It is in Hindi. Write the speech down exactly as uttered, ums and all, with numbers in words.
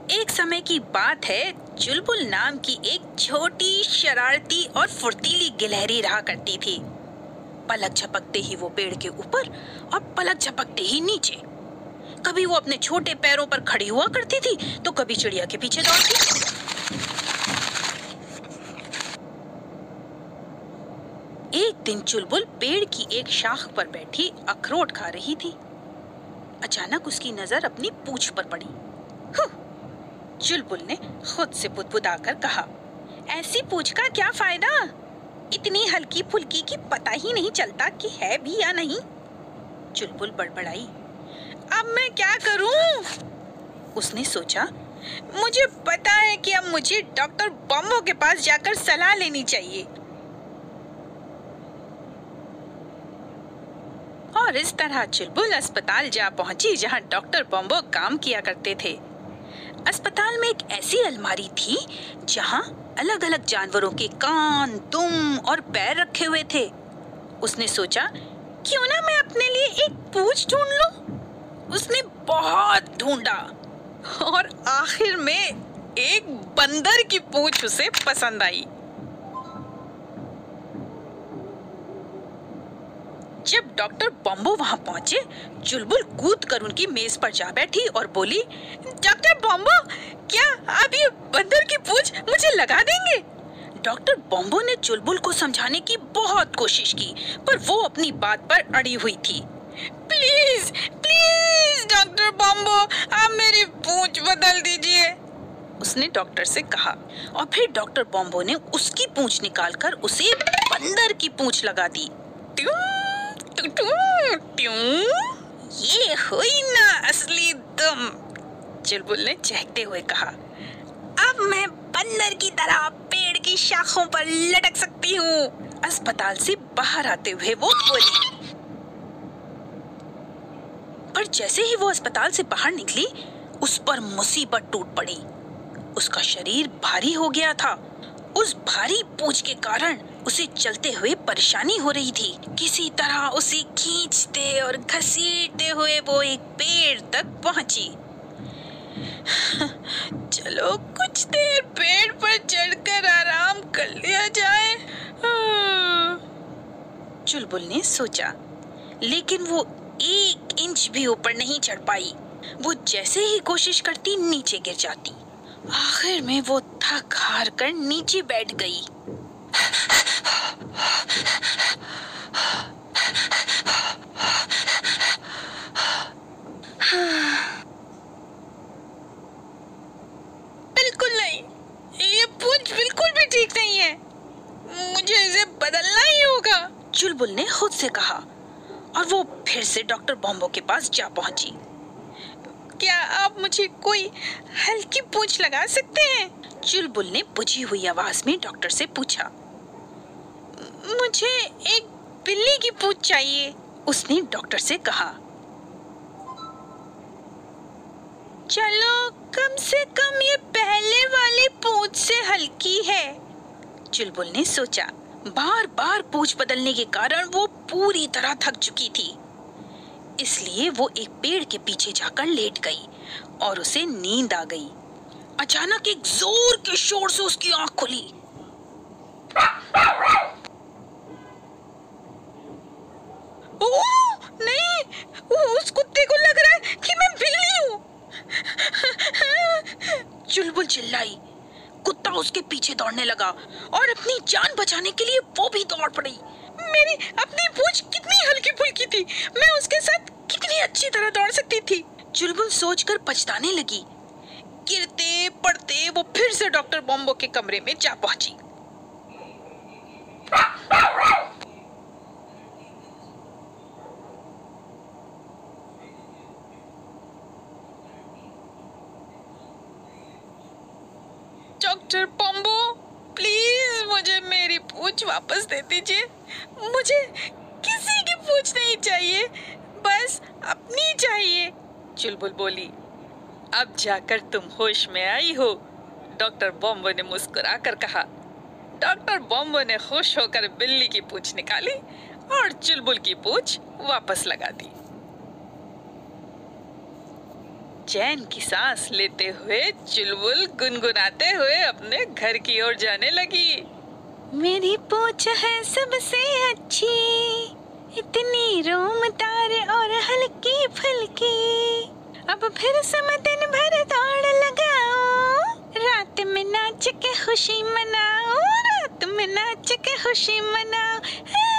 एक समय की बात है, चुलबुल नाम की एक छोटी शरारती और फुर्तीली गिलहरी रहा करती थी। पलक झपकते ही वो पेड़ के ऊपर और पलक झपकते ही नीचे। कभी वो अपने छोटे पैरों पर खड़ी हुआ करती थी तो कभी चिड़िया के पीछे दौड़ती। एक दिन चुलबुल पेड़ की एक शाख पर बैठी अखरोट खा रही थी। अचानक उसकी नजर अपनी पूंछ पर पड़ी। चुलबुल ने खुद से बुदबुदाकर कहा, ऐसी पूंछ का क्या फायदा? इतनी हल्की फुल्की की पता ही नहीं चलता कि है भी या नहीं। चुलबुल बड़बड़ाई, अब मैं क्या करूं? उसने सोचा, मुझे पता है कि अब मुझे डॉक्टर बॉम्बो के पास जाकर सलाह लेनी चाहिए। और इस तरह चुलबुल अस्पताल जा पहुंची जहां डॉक्टर बॉम्बो काम किया करते थे। अस्पताल में एक ऐसी अलमारी थी जहां अलग अलग जानवरों के कान, दुम और पैर रखे हुए थे। उसने सोचा, क्यों ना मैं अपने लिए एक पूंछ ढूंढ लूं। उसने बहुत ढूंढा और आखिर में एक बंदर की पूंछ उसे पसंद आई। जब डॉक्टर बॉम्बो वहां पहुंचे, चुलबुल कूद कर उनकी मेज पर जा बैठी और बोली, डॉक्टर बॉम्बो, क्या आप ये बंदर की पूंछ मुझे लगा देंगे? डॉक्टर बॉम्बो ने चुलबुल को समझाने की बहुत कोशिश की, पर वो अपनी बात पर अड़ी हुई थी। प्लीज प्लीज डॉक्टर बॉम्बो, आप मेरी पूंछ बदल दीजिए, उसने डॉक्टर से कहा। और फिर डॉक्टर बॉम्बो ने उसकी पूंछ निकालकर उसे बंदर की पूंछ लगा दी। ट्यूं, ट्यूं, ट्यूं, ये हुई ना असली दम, चुलबुल ने चहकते हुए कहा। अब मैं बंदर की तरह पेड़ की शाखों पर लटक सकती हूँ। अस्पताल से बाहर आते हुए वो बोली। पर जैसे ही वो अस्पताल से बाहर निकली, उस पर मुसीबत टूट पड़ी। उसका शरीर भारी हो गया था। उस भारी पूंछ के कारण उसे चलते हुए परेशानी हो रही थी। किसी तरह उसे खींचते और घसीटते हुए वो एक पेड़ तक पहुंची। चलो कुछ देर पेड़ पर चढ़कर आराम कर लिया जाए, चुलबुल ने सोचा। लेकिन वो एक इंच भी ऊपर नहीं चढ़ पाई। वो जैसे ही कोशिश करती नीचे गिर जाती। आखिर में वो थक हार कर नीचे बैठ गई। बिल्कुल नहीं, ये पूंछ बिल्कुल भी ठीक नहीं है। मुझे इसे बदलना ही होगा, चुलबुल ने खुद से कहा। और वो फिर से डॉक्टर बॉम्बो के पास जा पहुंची। क्या आप मुझे कोई हल्की पूंछ लगा सकते हैं? चुलबुल ने बुझी हुई आवाज में डॉक्टर से पूछा। मुझे एक बिल्ली की पूंछ चाहिए, उसने डॉक्टर से कहा। चलो कम से कम ये पहले वाली पूंछ से हल्की है, चुलबुल ने सोचा। बार बार पूंछ बदलने के कारण वो पूरी तरह थक चुकी थी। इसलिए वो एक पेड़ के पीछे जाकर लेट गई और उसे नींद आ गई। अचानक एक जोर के शोर से उसकी आंख खुली। ओह नहीं, उस कुत्ते को लग रहा है कि मैं बिल्ली हूँ, चुलबुल चिल्लाई। कुत्ता उसके पीछे दौड़ने लगा और अपनी जान बचाने के लिए वो भी दौड़ पड़ी। मेरी अपनी पूंछ कितनी हल्की फुल्की थी, मैं उसके साथ कितनी अच्छी तरह दौड़ सकती थी, चुलबुल सोचकर पछताने लगी। गिरते पड़ते वो फिर से डॉक्टर बॉम्बो के कमरे में जा पहुंची। डॉक्टर बॉम्बो, प्लीज मुझे मेरी पूंछ वापस दे दीजिए। मुझे किसी की पूंछ नहीं चाहिए, बस अपनी चाहिए, चुलबुल बोली। अब जाकर तुम होश में आई हो, डॉक्टर बॉम्बो ने मुस्कुराकर कहा। डॉक्टर बॉम्बो ने खुश होकर बिल्ली की पूंछ निकाली और चुलबुल की पूंछ वापस लगा दी। चैन की सांस लेते हुए चुलबुल गुनगुनाते हुए अपने घर की ओर जाने लगी। मेरी पूछ है सबसे अच्छी, इतनी रोमदार और हल्की फुल्की, अब फिर से मैं दिन भर दौड़ लगाऊं, रात में नाच के खुशी मनाऊं, रात में नाच के खुशी मनाऊं।